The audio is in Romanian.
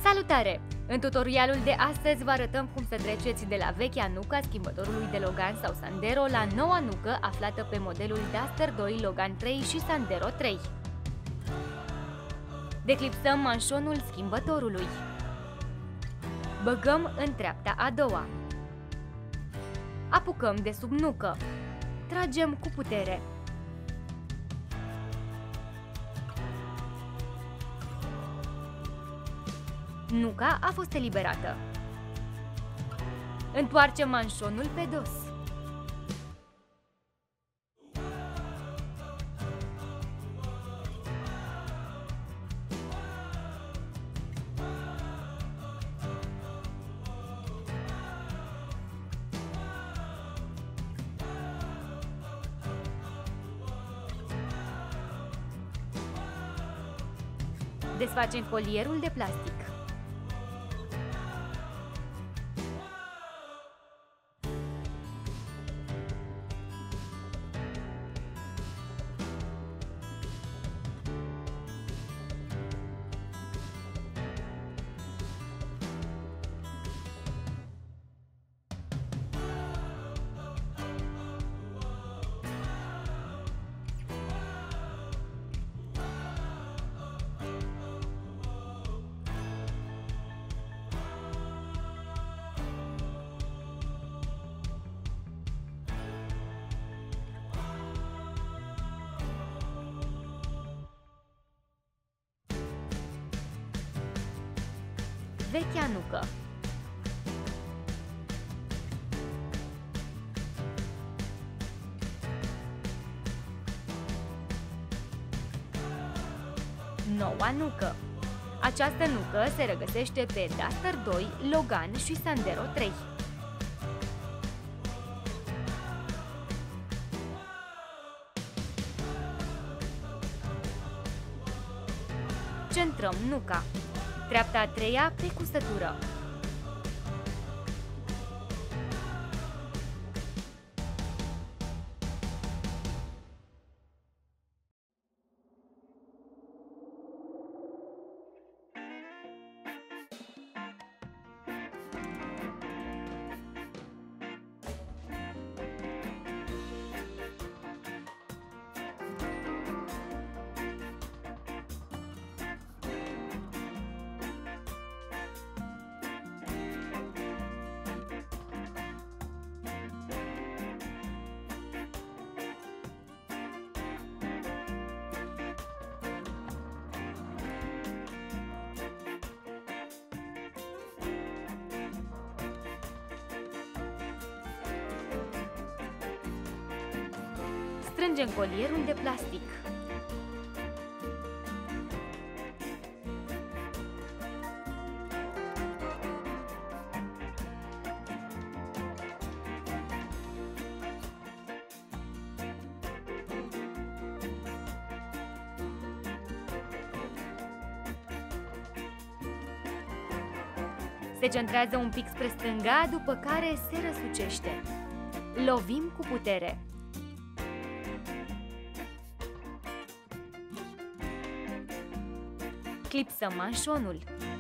Salutare! În tutorialul de astăzi vă arătăm cum să treceți de la vechea nucă a schimbătorului de Logan sau Sandero la noua nucă aflată pe modelul Duster 2, Logan 3 și Sandero 3. Declipsăm manșonul schimbătorului. Băgăm în treapta a doua. Apucăm de sub nucă. Tragem cu putere. Nuca a fost eliberată. Întoarcem manșonul pe dos. Desfacem folierul de plastic. Vechea nucă. Noua nucă. Această nucă se regăsește pe Duster 2, Logan și Sandero 3. Centrăm nuca. Treapta a treia pe cusătură. Strângem colierul de plastic. Se centrează un pic spre stânga, după care se răsucește. Lovim cu putere. Clipsăm manșonul.